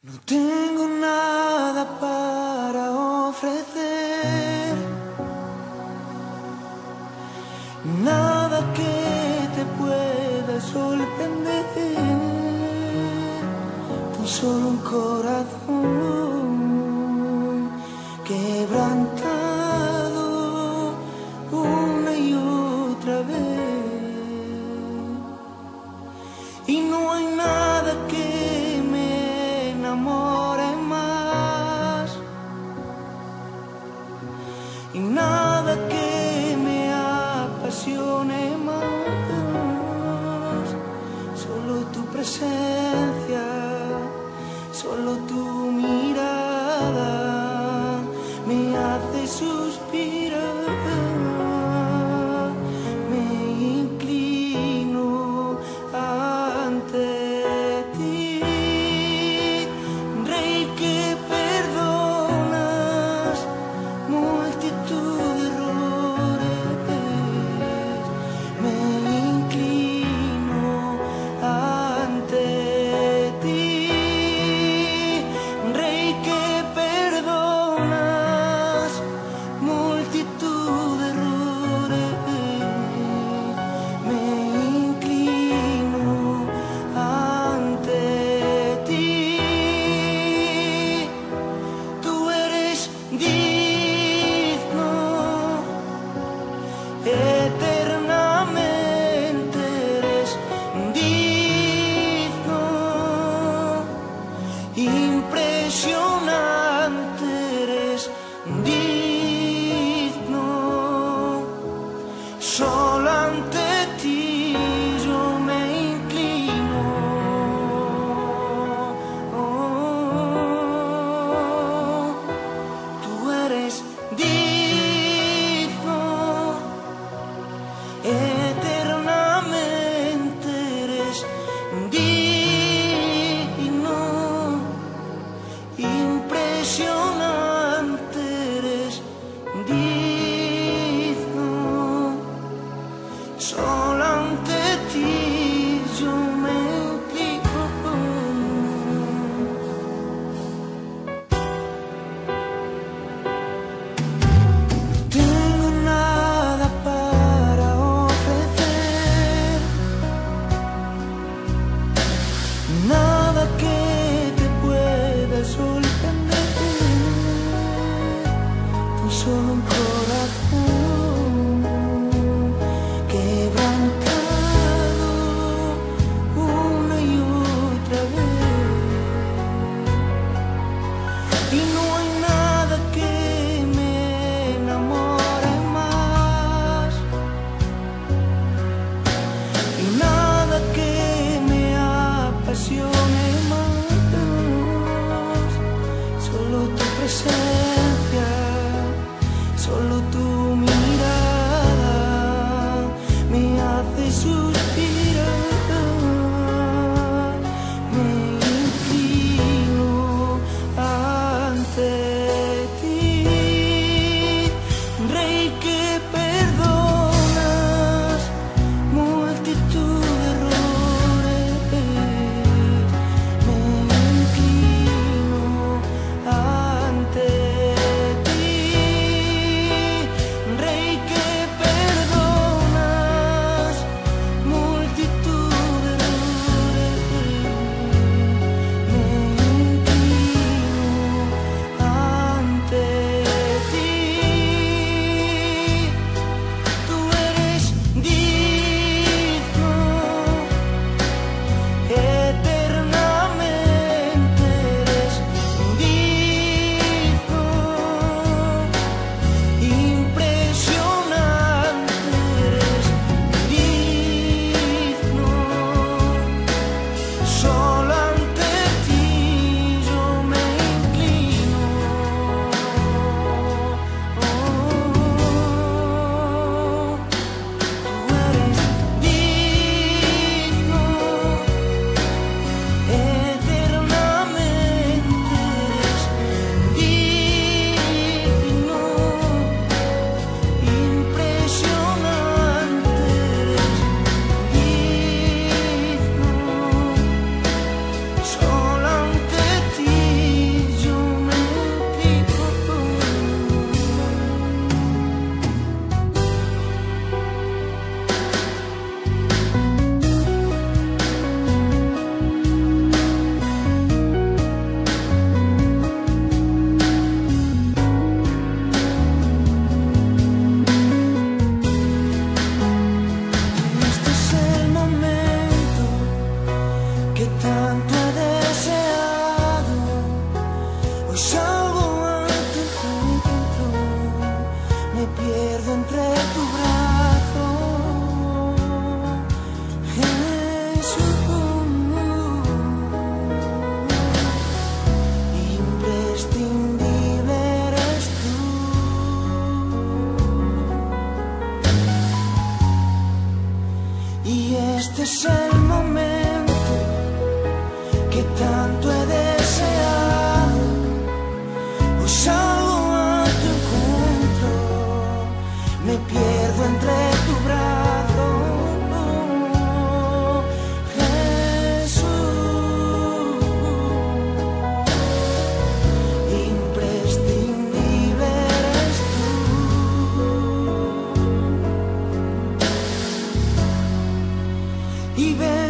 No tengo nada para ofrecer, nada que te pueda sorprender, tan solo un corazón quebrantado una y otra vez, y no hay nada que me enamore más, y nada que me apasione más. Solo tu presencia, solo tu mirada me hace suspirar. Me inclino ante ti, Rey que perdonas multitud de errores. Me inclino ante ti, Rey que perdonas multitud de errores. Me inclino ante ti. Tú eres digno, eternamente eres digno, impresionante eres digno. Solo ante ti yo me inclino. Tú eres digno, eternamente eres digno, impresionante eres digno. Solo ante ti yo me inclino. No tengo nada para ofrecer, nada que te pueda sorprender, tan solo un corazón quebrantado una y otra vez, y no hay nada que me enamore más, y nada que me apasione más. Solo tu presencia, solo tu mirada me hace suspirar. Me inclino ante ti, Rey que perdonas multitud de errores. Me inclino ante ti, Rey que perdonas multitud Imprescindible eres tú. Y este es el momento que tanto he deseado. Hoy salgo a tu encuentro, me pierdo entre tu brazo, Jesús. Imprescindible eres tú. Y ven